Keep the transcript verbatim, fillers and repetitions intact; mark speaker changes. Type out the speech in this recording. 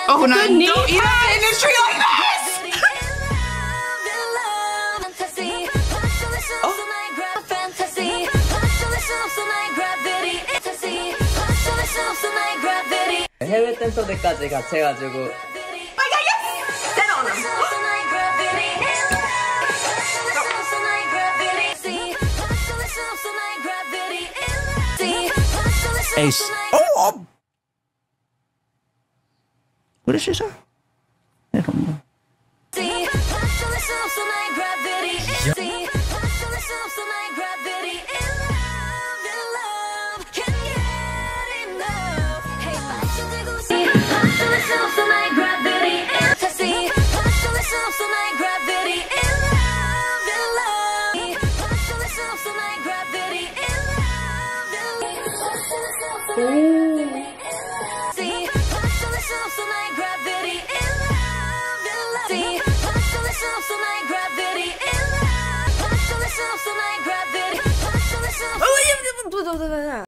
Speaker 1: Oh no, don't eat that industry like this!
Speaker 2: 해외 댄서들까지 같이 해가지고
Speaker 3: Ace. Oh, oh. What did she say? I don't know.
Speaker 4: Oh,